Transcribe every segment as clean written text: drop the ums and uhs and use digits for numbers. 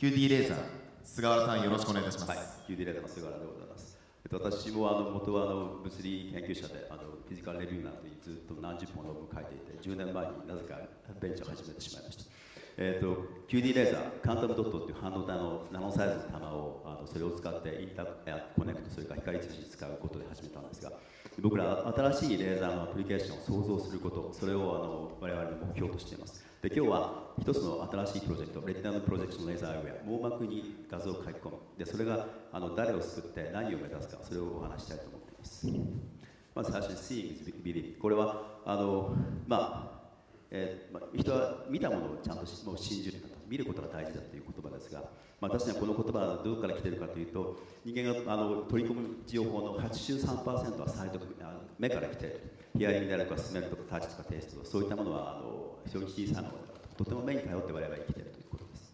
QD レーザー、菅原さんよろしくお願いいたします。 はい、QD レーザーの菅原でございます。私も元は物理研究者でフィジカルレビューなんてずっと何十本論文書いていて、10年前になぜかベンチャーを始めてしまいました。QD レーザー、カンタムドットという半導体のナノサイズの玉をそれを使ってインターコネクト、それから光通信に使うことで始めたんですが、僕ら新しいレーザーのアプリケーションを創造すること、それを我々の目標としています。で今日は一つの新しいプロジェクト、レティナルプロジェクションレーザーアイウェア、網膜に画像を書き込む、でそれが誰を救って何を目指すか、それをお話したいと思っています。まず最初に Seeing is Believing、これは人は見たものをちゃんと信じると、見ることが大事だという言葉ですが、確かにこの言葉はどこから来ているかというと、人間が取り込む情報の 83% はサイト、目から来ている。ヒアリングであるとか、スメルとかタッチとかテイストとか、そういったものは非常に小さなものだと、とても目に頼って我々は生きているということです。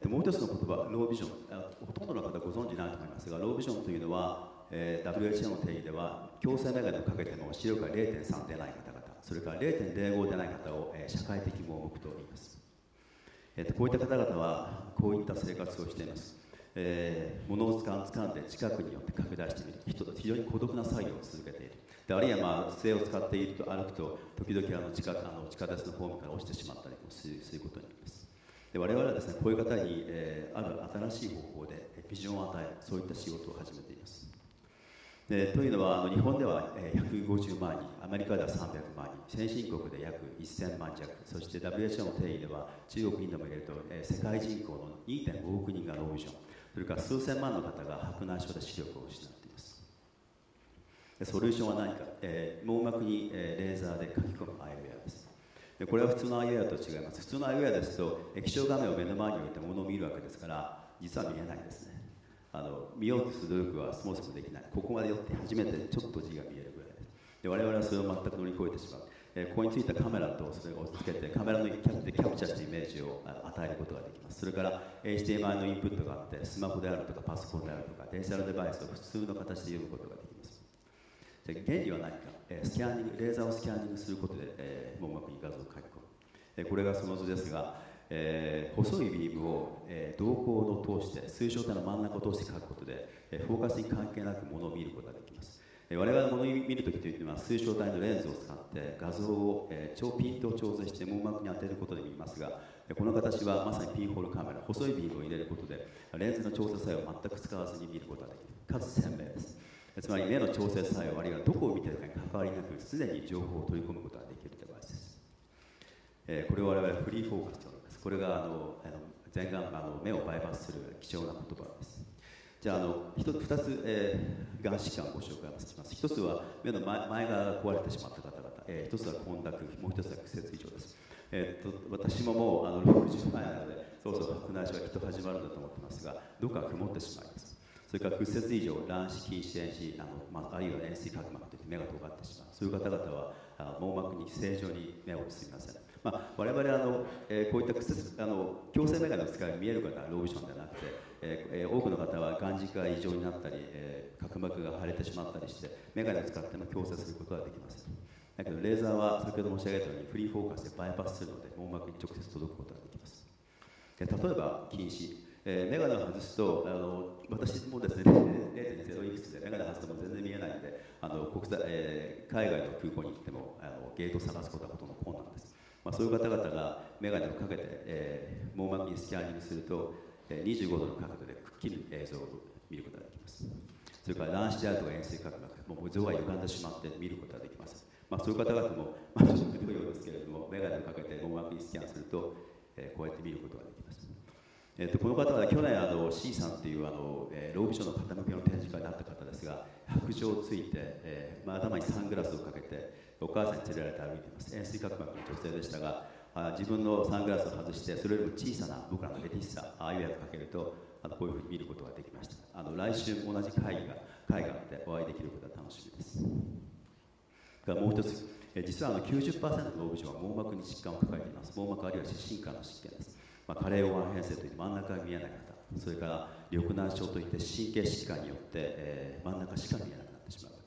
もう一つの言葉、ロービジョン、ほとんどの方ご存じないと思いますが、ロービジョンというのは、WHO の定義では、矯正眼鏡をかけても視力が 0.3 出ない方々、それから 0.05 出ない方を社会的盲目と言います。こういった方々はこういった生活をしています。物を掴んで近くによって拡大してみる、非常に孤独な作業を続けている。であるいは杖を使っていると歩くと時々地下鉄のホームから落ちてしまったりもすることになります。で我々はですね、こういう方に、ある新しい方法でビジョンを与える、そういった仕事を始めています。というのは日本では150万人、アメリカでは300万人、先進国で約1000万弱、そして WHO の定義では中国、インドも入れると、世界人口の 2.5 億人がロービジョン、それから数千万の方が白内障で視力を失っています。ソリューションは何か、網膜にレーザーで書き込むアイウェアです。これは普通のアイウェアと違います。普通のアイウェアですと液晶画面を目の前に置いて物を見るわけですから、実は見えないんですね。見ようとする努力はそもそもできない。ここまで寄って初めてちょっと字が見えるぐらいです。で我々はそれを全く乗り越えてしまう。ここについたカメラとそれをつけて、カメラのキャプチャーしたイメージを与えることができます。それから HDMI のインプットがあって、スマホであるとかパソコンであるとかデジタルデバイスを普通の形で読むことができます。原理は何か、スキャンニング、レーザーをスキャンニングすることで、網膜に画像を書き込む。これがその図ですが、細いビームを瞳孔を通して、水晶体の真ん中を通して描くことで、フォーカスに関係なく物を見ることができます。我々が物を見るときというのは、水晶体のレンズを使って画像をピントを調整して網膜に当てることで見ますが、この形はまさにピンホールカメラ、細いビームを入れることで、レンズの調整作用を全く使わずに見ることができる。かつ鮮明です。つまり目の調整作用、あるいはどこを見ているかに関わりなく、常に情報を取り込むことができるデバイスです。これを我々はフリーフォーカスと呼びます。これが前眼目をバイパスする貴重な言葉です。じゃあ2つ、がん疾患をご紹介します。1つは目の前側が壊れてしまった方々、1つは混濁、もう1つは屈折異常です。私ももう60前なので、そろそろ白内障がきっと始まるんだと思ってますが、どこか曇ってしまいます。それから屈折異常、乱視、近視、遠視、あるいは円錐角膜といって目が尖ってしまう、そういう方々は網膜に正常に目を進みません。我々こういった矯正眼鏡を使い見える方はロービジョンではなくて、多くの方は眼軸が異常になったり、角膜が腫れてしまったりして眼鏡を使っても矯正することはできません。だけどレーザーは先ほど申し上げたようにフリーフォーカスでバイパスするので網膜に直接届くことができます。例えば近視、眼鏡を外すと私もですね 0.0 いくつで眼鏡を外すとも全然見えないので海外の空港に行ってもゲートを探すことはほとんど困難です。そういう方々が眼鏡をかけて、網膜にスキャンニングすると、25度の角度でくっきり映像を見ることができます。それから乱視であるとか円錐角膜、もう像が歪んでしまって見ることができます。そういう方々も、ちょっと不用ですけれども、眼鏡をかけて網膜にスキャンすると、こうやって見ることができます。この方は去年C さんというロービジョンの傾きの展示会になった方ですが、白杖をついて、頭にサングラスをかけてお母さんに連れられて歩いています。円錐角膜の女性でしたが、自分のサングラスを外してそれよりも小さな僕らのレティッサアイウェアをかけるとこういうふうに見ることができました。来週同じ会があってお会いできることが楽しみです。もう一つ、実は90% のロービジョンは網膜に疾患を抱えています。網膜あるいは視神経の疾患です。加齢黄斑変性といって真ん中が見えない方、それから緑内障といって神経疾患によって、真ん中しか見えなくなってしまう方、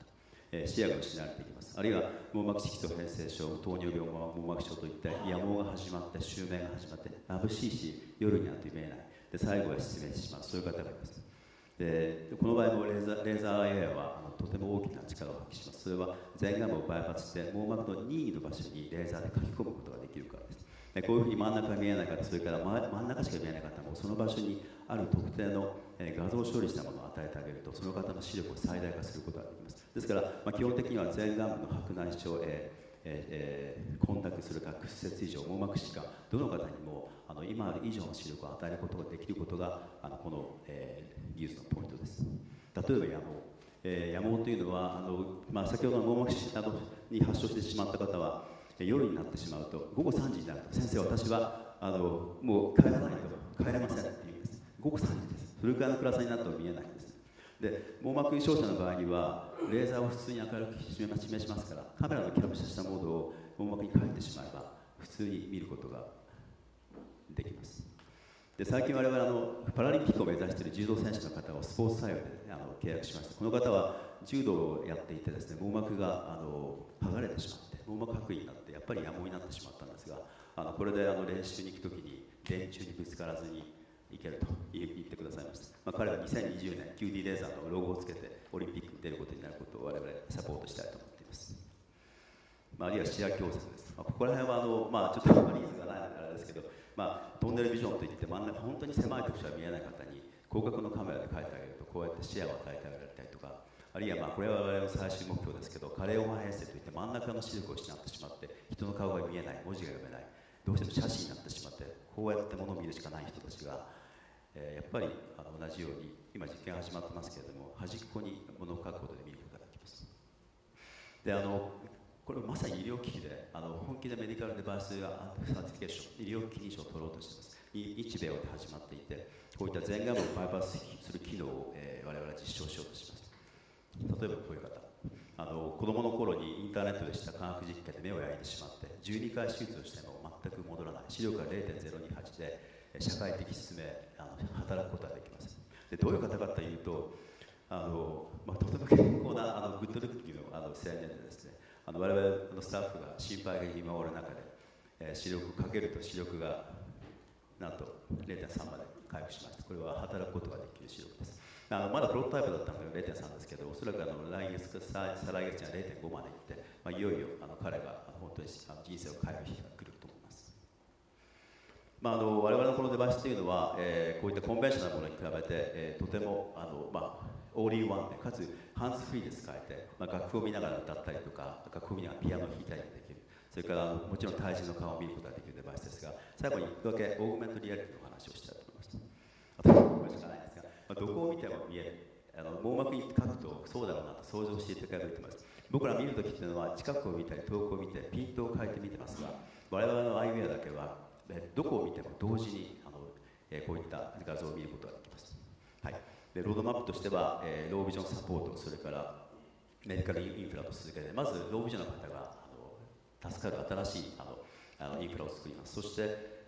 視野が失われていきます。あるいは網膜色素変性症、糖尿病、網膜症といった野毛が始まって、襲名が始まって、眩しいし夜になって見えないで、最後は失明してしまう、そういう方がいます。でこの場合もレーザー AI はとても大きな力を発揮します。それは前眼部をバイパスして網膜の任意の場所にレーザーで書き込むことができるからです。でこういうふうに真ん中が見えない方、それから真ん中しか見えない方もその場所にある特定の画像処理したものを与えてあげると、その方の視力を最大化することができます。ですから、基本的には前眼部の白内障、混濁するか屈折異常、網膜疾患、どの方にも今ある以上の視力を与えることができることがこの、技術のポイントです。例えば野毛というのは先ほどの網膜に発症してしまった方は夜になってしまうと、午後3時になると、先生、私はもう帰らないと帰れませんって言うんです。午後3時です。それくらいの暗さになっても見えないんです。で網膜照射の場合にはレーザーを普通に明るく示しますから、カメラのキャプチャーしたモードを網膜に変えてしまえば普通に見ることができます。で最近我々パラリンピックを目指している柔道選手の方をスポーツ採用で契約しました。この方は柔道をやっていてですね、網膜が剥がれてしまって網膜剥離になってやっぱり野毛になってしまったんですが、これで練習に行くときに電柱にぶつからずにいけると言ってくださいました。彼は2020年 QD レーザーのロゴをつけてオリンピックに出ることになることを我々サポートしたいと思っています。あるいは視野矯正です。ここら辺はちょっとリーズがないからあれですけど、トンネルビジョンといって真ん中本当に狭いところしか見えない方に広角のカメラで描いてあげると、こうやって視野を与えてあげられたりとか、あるいはこれは我々の最終目標ですけど、カレーオーマ編成といって真ん中の視力を失ってしまって人の顔が見えない、文字が読めない、どうしても写真になってしまってこうやって物を見るしかない人たちが、やっぱり同じように今実験始まってますけれども、端っこに物を書くことで見ることができます。でこれまさに医療機器で本気でメディカルデバイスサーティフィケーション、医療機器認証を取ろうとしています。日米で始まっていて、こういった前眼部をバイパスする機能を、我々は実証しようとします。例えばこういう方、子供の頃にインターネットでした科学実験で目を焼いてしまって12回手術をしても全く戻らない、視力が 0.028 で社会的失明、働くことができます。でどういう方かというと、とても健康なグッドルッキーの青年でですね、我々のスタッフが心配に見守る中で、視力かけると視力がなんと 0.3 まで回復しました。これは働くことができる視力です。まだプロトタイプだったので 0.3 ですけど、おそらく来月か再来月には 0.5 までいって、いよいよ彼が本当に人生を変える日が来ると思います。我々のこのデバイスというのは、こういったコンベンショナルなものに比べて、とてもオールインワンで、かつハンズフリーで使えて、楽譜を見ながら歌ったりとか、楽譜を見ながらピアノを弾いたりできる、それからもちろん対人の顔を見ることができるデバイスですが、最後に1個だけオーグメントリアリティの話をしたいと思います。これしかないんですが、どこを見ても見える、網膜に書くとそうだろうなと想像していただけると思います。僕ら見るときというのは近くを見たり遠くを見てピントを変えて見てますが、我々のアイウェアだけはどこを見ても同時にこういった画像を見ることができます。はい、でロードマップとしては、ロービジョンサポート、それからメディカルインフラと続けて、まずロービジョンの方が助かる新しいインフラを作ります。そして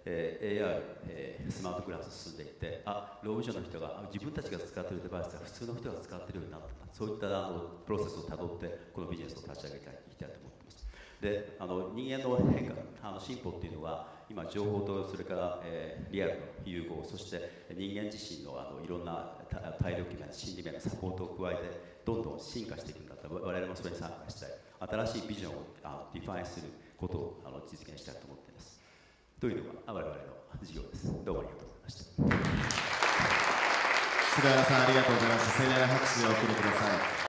、AR、スマートグラス進んでいって、ロービジョンの人が自分たちが使っているデバイスが普通の人が使っているようになった、そういったプロセスをたどってこのビジネスを立ち上げていきたいと思っています。で人間の変化、進歩っていうのは今情報とそれから、リアルの融合、そして人間自身のいろんな体力面、心理面のサポートを加えてどんどん進化していくんだったら、我々もそれに参加したい、新しいビジョンをディファインすることを実現したいと思っています。というのが我々の事業です。どうもありがとうございました。 菅原さん、ありがとうございました。盛大な拍手をお送りください。